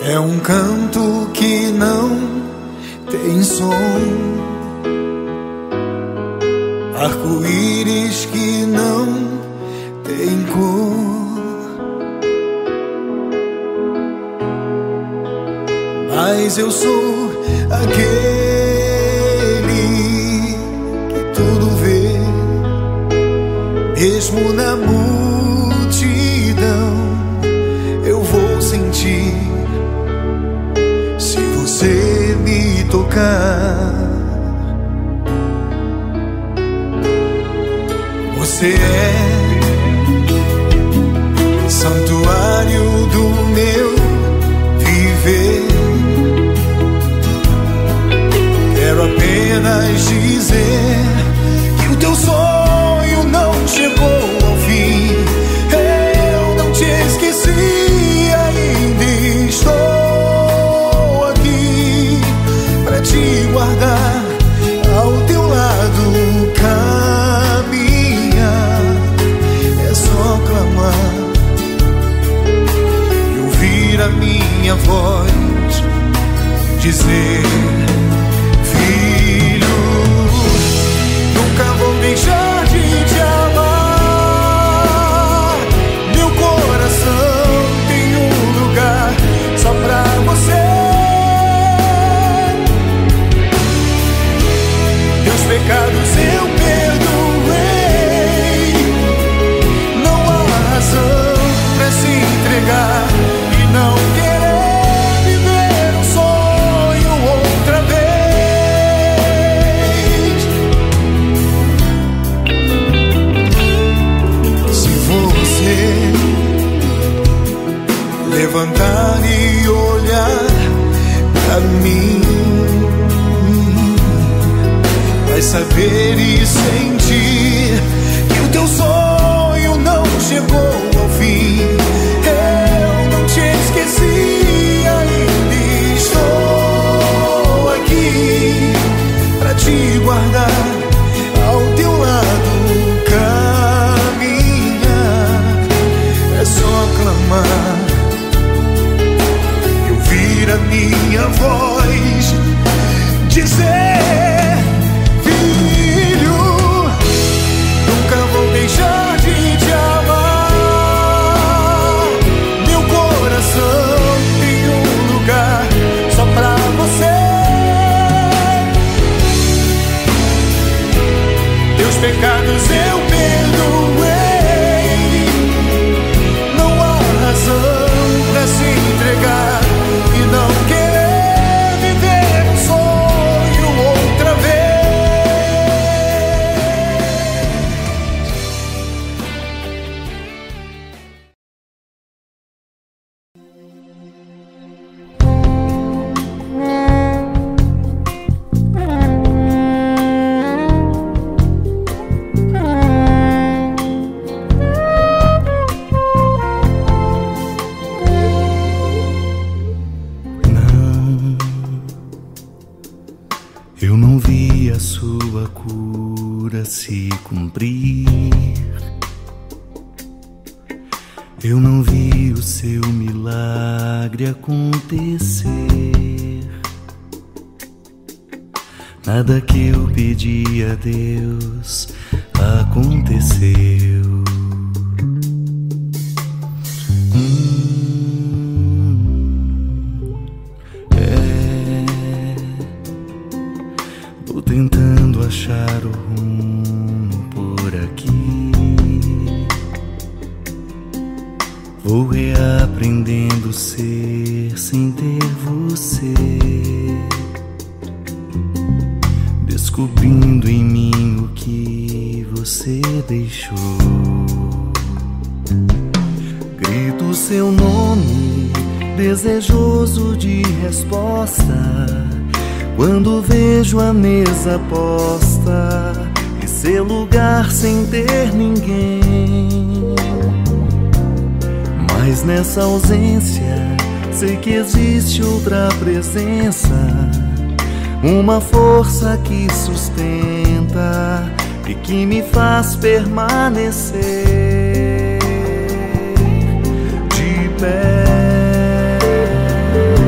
É um canto que não tem som, arco-íris que não tem cor, mas eu sou aquele que tudo vê, mesmo na multidão eu vou sentir. Se você me tocar, você é santuário do meu viver. Quero apenas dizer que o teu sonho não chegou ao fim. Eu não te esqueci, ainda estou aqui pra te guardar, ao teu lado caminhar. É só clamar e ouvir a minha voz dizer: filho, nunca vou deixar de te amar. Meu coração tem um lugar só pra você. Meus pecados eu perdoei. Não há razão pra se entregar e não querer viver um sonho outra vez. Se você levantar e olhar pra mim, vai saber e sentir que o teu sonho não chegou ao fim. Eu não te esqueci, ainda estou aqui pra te guardar, ao teu lado caminhar. É só clamar e ouvir a minha voz dizer: filho, nunca vou deixar de te amar. Meu coração tem um lugar só pra você. Teus pecados eu perdoei. Não há razão pra se entregar e não querer viver um sonho outra vez. Eu não vi a sua cura se cumprir. Eu não vi o seu milagre acontecer. Nada que eu pedi a Deus aconteceu. Tô tentando achar o rumo por aqui. Vou reaprendendo ser sem ter você, descobrindo em mim o que você deixou. Grito seu nome, desejoso de resposta, quando vejo a mesa posta e seu lugar sem ter ninguém. Mas nessa ausência sei que existe outra presença, uma força que sustenta e que me faz permanecer de pé.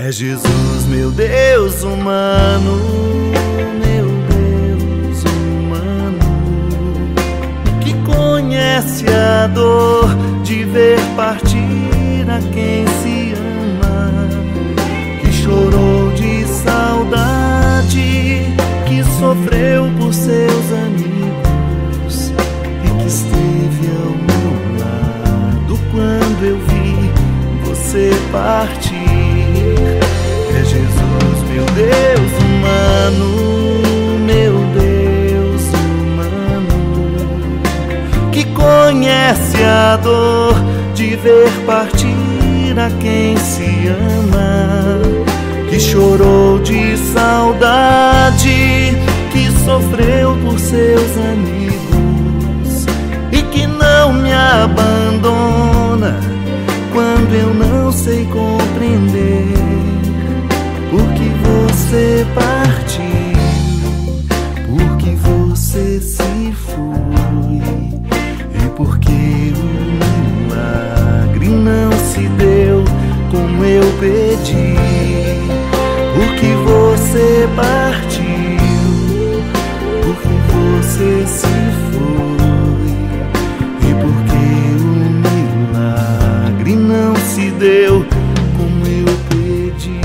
É Jesus, meu Deus humano, meu Deus humano, que conhece a dor de ver partir a quem se ama, que chorou de saudade, que sofreu por seus amigos e que esteve ao meu lado quando eu vi você partir. É Jesus, meu Deus humano, meu Deus humano, que conhece a dor de ver partir a quem se ama, que chorou de saudade, que sofreu por seus amigos e que não me abandona quando eu não sei compreender por que você partiu, por que você se foi e por que o milagre não se deu como eu pedi. Por que você partiu, por que você se foi e por que o milagre não se deu como eu pedi.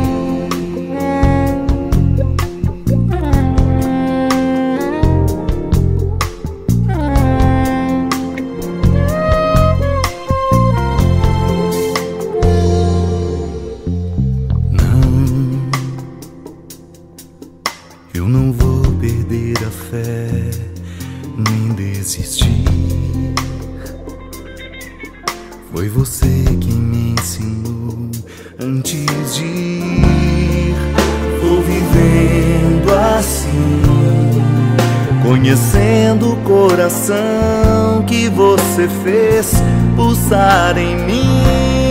Eu não vou perder a fé, nem desistir. Foi você quem me ensinou antes de ir. Vou vivendo assim, conhecendo o coração que você fez pulsar em mim.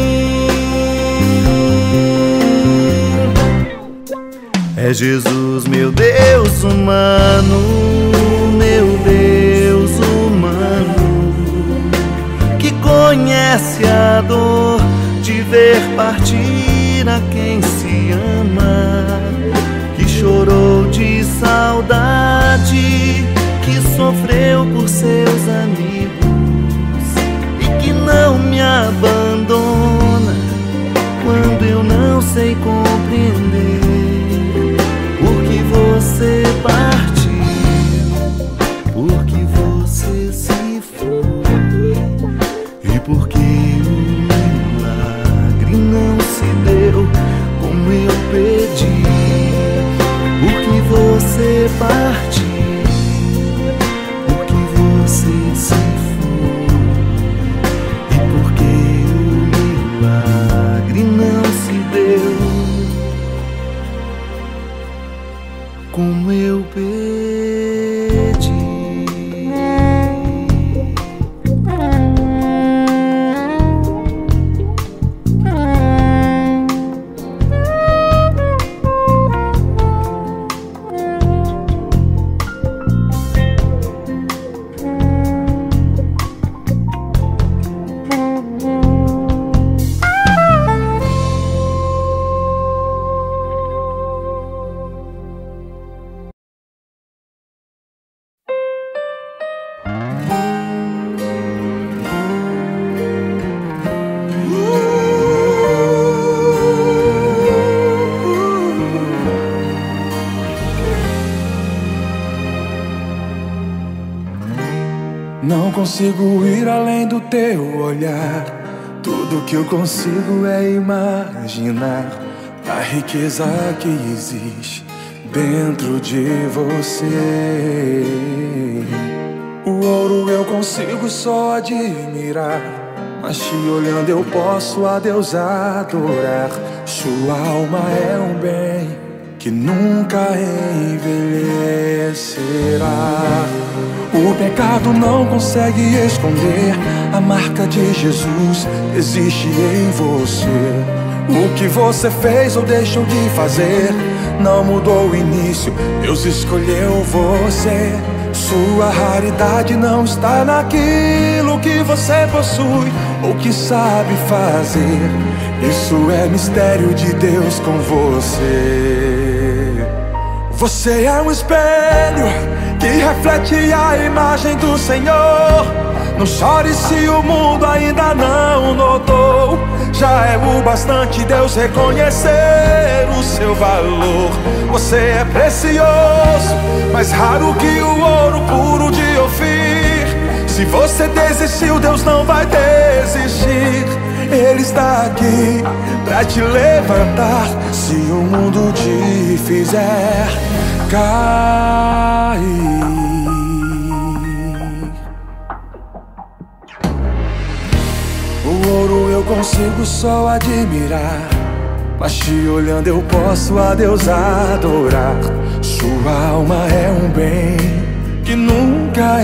É Jesus, meu Deus humano, meu Deus humano, que conhece a dor de ver partir a quem se ama, que chorou de saudade, que sofreu por seus amigos e que não me abandona quando eu não sei compreender por que você partiu, por que você se foi e por que o milagre não se deu como eu pedi. Por que você partiu, por que você se foi e por que o milagre não se deu como eu pedi. Não consigo ir além do teu olhar. Tudo que eu consigo é imaginar a riqueza que existe dentro de você. O ouro eu consigo só admirar, mas te olhando eu posso a Deus adorar. Sua alma é um bem que nunca envelhecerá. O pecado não consegue esconder a marca de Jesus existe em você. O que você fez ou deixou de fazer não mudou o início, Deus escolheu você. Sua raridade não está naquilo que você possui ou que sabe fazer. Isso é mistério de Deus com você. Você é um espelho que reflete a imagem do Senhor. Não chore se o mundo ainda não notou. Já é o bastante Deus reconhecer o seu valor. Você é precioso, mais raro que o ouro puro de Ofir. Se você desistiu, Deus não vai desistir. Ele está aqui pra te levantar se o mundo te fizer cair. O ouro eu consigo só admirar, mas te olhando eu posso a Deus adorar. Sua alma é um bem que nunca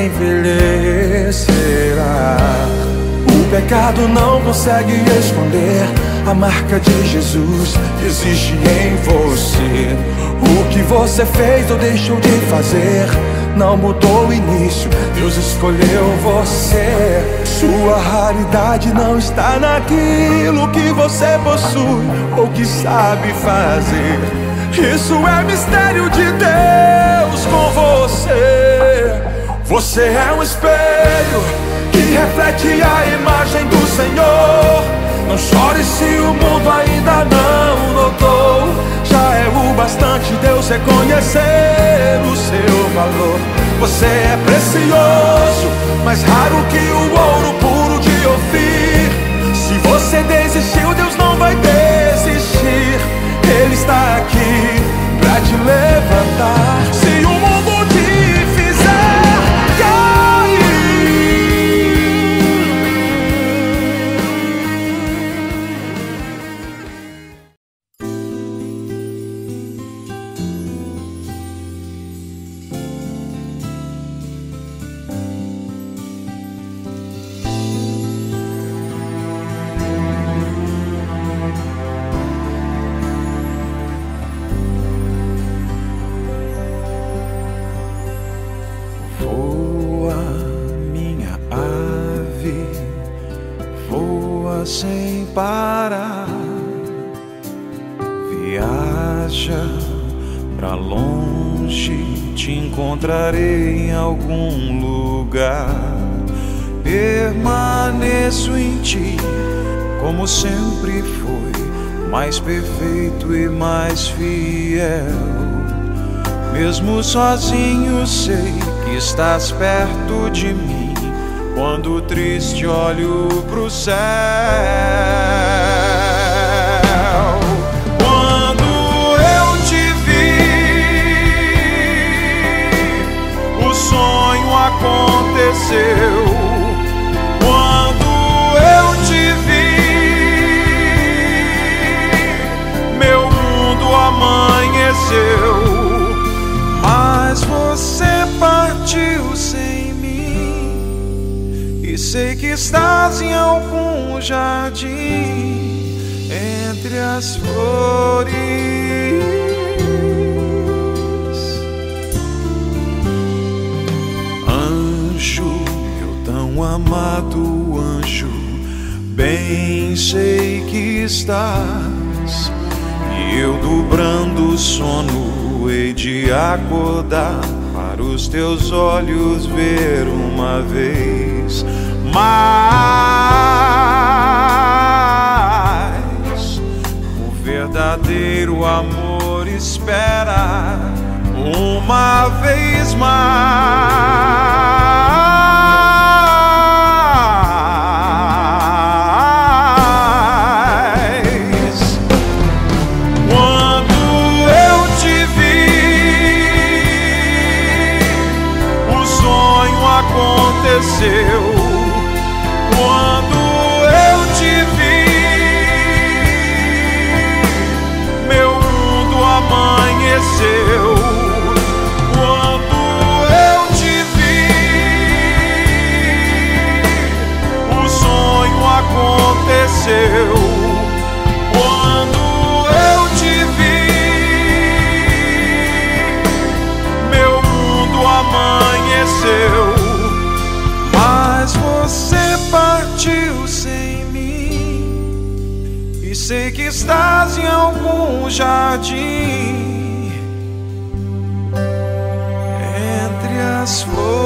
envelhecerá. O pecado não consegue esconder a marca de Jesus existe em você. O que você fez ou deixou de fazer não mudou o início, Deus escolheu você. Sua raridade não está naquilo que você possui ou que sabe fazer. Isso é mistério de Deus com você. Você é um espelho que reflete a imagem do Senhor. Não chore se o mundo ainda não notou. Já é o bastante Deus reconhecer o seu valor. Você é precioso, mais raro que o ouro puro de Ofir. Se você desistiu, Deus não vai desistir. Ele está aqui pra te levantar se o mundo te fizer cair. Sem parar, viaja pra longe, te encontrarei em algum lugar. Permaneço em ti, como sempre foi, mais perfeito e mais fiel. Mesmo sozinho sei que estás perto de mim. Quando triste olho pro céu, quando eu te vi, o sonho aconteceu. Quando eu te vi, meu mundo amanheceu. Mas você partiu sem mim, e sei que estás em algum jardim entre as flores. Anjo, meu tão amado anjo, bem sei que estás, e eu dobrando o sono hei de acordar para os teus olhos ver uma vez mais. O verdadeiro amor espera uma vez mais. Quando eu te vi, o sonho aconteceu. Quando eu te vi, meu mundo amanheceu. Quando eu te partiu sem mim, e sei que estás em algum jardim entre as flores.